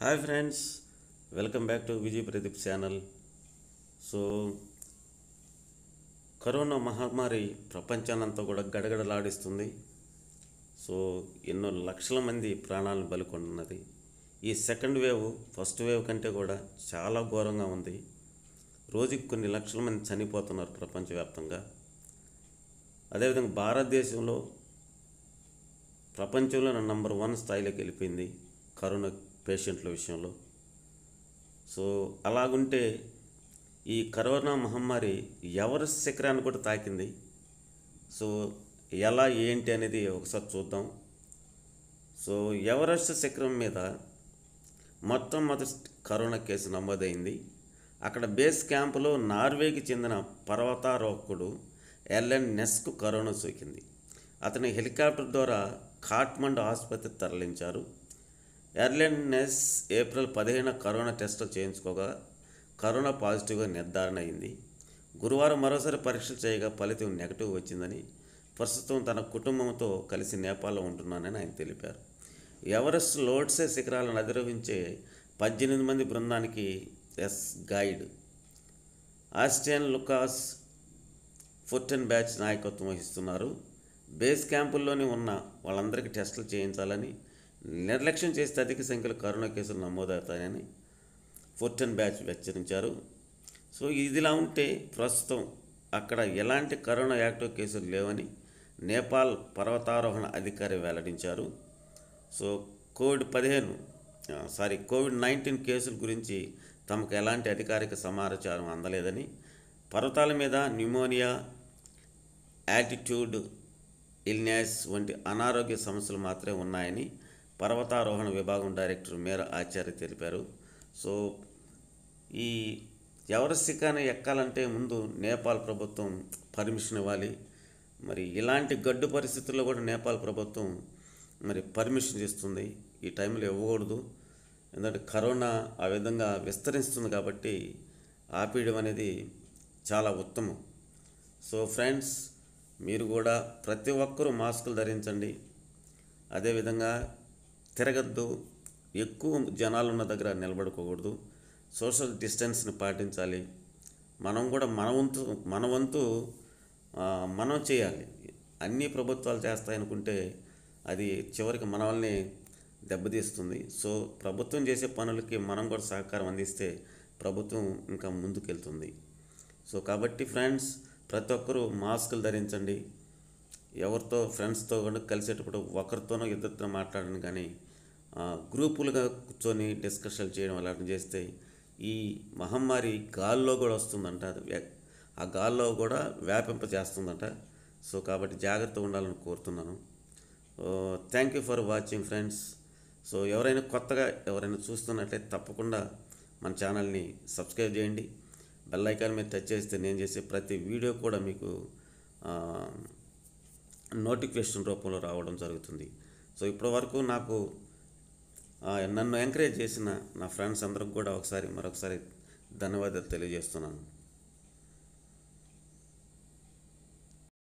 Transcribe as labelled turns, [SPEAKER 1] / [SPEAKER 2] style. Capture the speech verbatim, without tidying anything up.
[SPEAKER 1] Hi friends, welcome back to Vijay Pradeep channel. So corona మహమ్మారి ప్రపంచాన్నంతా కూడా గడగడలాడిస్తుంది. సో ఎన్నో లక్షల మంది ప్రాణాలను బలికొంటున్నది. ఈ సెకండ్ వేవ్ ఫస్ట్ వేవ్ కంటే కూడా చాలా ఘోరంగా ఉంది. రోజుకి కొన్ని లక్షల మంది చనిపోతున్నారు ప్రపంచవ్యాప్తంగా. అదేవిధంగా భారతదేశంలో ప్రపంచంలో నంబర్ వన్ స్థాయిలోకి వెళ్ళిపోయింది కరోనా పేషెంట్ల విషయంలో. సో అలాగుంటే ఈ కరోనా మహమ్మారి ఎవరెస్ట్ శిఖరాన్ని కూడా తాకింది. సో ఎలా ఏంటి అనేది ఒకసారి చూద్దాం. సో ఎవరెస్ట్ శిఖరం మీద మొత్తం మొదటి కరోనా కేసు నమోదైంది. అక్కడ బేస్ క్యాంపులో నార్వేకి చెందిన పర్వతారోహకుడు ఎల్ఎన్ నెస్కు కరోనా సోకింది. అతని హెలికాప్టర్ ద్వారా ఖాట్మండు ఆసుపత్రికి తరలించారు. ఎర్లెన్ నెస్ ఏప్రిల్ పదిహేను కరోనా టెస్టులు చేయించుకోగా కరోనా పాజిటివ్గా నిర్ధారణ అయింది. గురువారం మరోసారి పరీక్షలు చేయగా ఫలితం నెగటివ్ వచ్చిందని, ప్రస్తుతం తన కుటుంబంతో కలిసి నేపాల్లో ఉంటున్నానని ఆయన తెలిపారు. ఎవరెస్ట్ లోడ్సే శిఖరాలను అధిరోహించే పద్దెనిమిది మంది బృందానికి ఎస్ guide Austrian Lukas Furtenbach నాయకత్వం వహిస్తున్నారు. బేస్ క్యాంపుల్లోని ఉన్న వాళ్ళందరికీ టెస్టులు చేయించాలని, నిర్లక్ష్యం చేస్తే అధిక సంఖ్యలో కరోనా కేసులు నమోదవుతాయని ఫోర్టెన్ బ్యాచ్ హెచ్చరించారు. సో ఇదిలా ఉంటే ప్రస్తుతం అక్కడ ఎలాంటి కరోనా యాక్టివ్ కేసులు లేవని నేపాల్ పర్వతారోహణ అధికారి వెల్లడించారు. సో కోవిడ్ పదిహేను సారీ కోవిడ్ నైన్టీన్ కేసుల గురించి తమకు ఎలాంటి అధికారిక సమాచారం అందలేదని, పర్వతాల మీద న్యూమోనియా, యాటిట్యూడ్ ఇల్నెస్ వంటి అనారోగ్య సమస్యలు మాత్రమే ఉన్నాయని పర్వతారోహణ విభాగం డైరెక్టర్ మేరా ఆచార్య తెలిపారు. సో ఈ ఎవరెస్ట్ శిఖరాన్ని ఎక్కాలంటే ముందు నేపాల్ ప్రభుత్వం పర్మిషన్ ఇవ్వాలి. మరి ఇలాంటి గడ్డు పరిస్థితుల్లో కూడా నేపాల్ ప్రభుత్వం మరి పర్మిషన్ ఇస్తుంది. ఈ టైంలో ఇవ్వకూడదు, ఎందుకంటే కరోనా ఆ విధంగా విస్తరిస్తుంది కాబట్టి ఆపేయడం అనేది చాలా ఉత్తమం. సో ఫ్రెండ్స్, మీరు కూడా ప్రతి ఒక్కరూ మాస్కులు ధరించండి. అదేవిధంగా తిరగద్దు, ఎక్కువ జనాలు ఉన్న దగ్గర నిలబడుకోకూడదు, సోషల్ డిస్టెన్స్ని పాటించాలి. మనం కూడా మన వంతు మన వంతు మనం చేయాలి. అన్ని ప్రభుత్వాలు చేస్తాయనుకుంటే అది చివరికి మన వల్లనే దెబ్బతీస్తుంది. సో ప్రభుత్వం చేసే పనులకి మనం కూడా సహకారం అందిస్తే ప్రభుత్వం ఇంకా ముందుకెళ్తుంది. సో కాబట్టి ఫ్రెండ్స్, ప్రతి ఒక్కరూ మాస్కులు ధరించండి. ఎవరితో ఫ్రెండ్స్తో కూడా కలిసేటప్పుడు ఒకరితోనో ఇద్దరితో మాట్లాడను, కానీ గ్రూపులుగా కూర్చొని డిస్కషన్ చేయడం అలాంటివి చేస్తే ఈ మహమ్మారి గాల్లో కూడా వస్తుందంట, ఆ గాల్లో కూడా వ్యాపింపజేస్తుందంట. సో కాబట్టి జాగ్రత్తగా ఉండాలని కోరుతున్నాను. Thank you for watching friends. So ఎవరైనా కొత్తగా ఎవరైనా చూస్తున్నట్లయితే తప్పకుండా మన ఛానల్ని సబ్స్క్రైబ్ చేయండి. బెల్ ఐకాన్ మీద టచ్ చేస్తే నేను చేసే ప్రతి వీడియో కూడా మీకు నోటిఫికేషన్ రూపంలో రావడం జరుగుతుంది. సో ఇప్పటివరకు నాకు నన్ను ఎంకరేజ్ చేసిన నా ఫ్రెండ్స్ అందరికి కూడా ఒకసారి మరొకసారి ధన్యవాదాలు తెలియజేస్తున్నాను.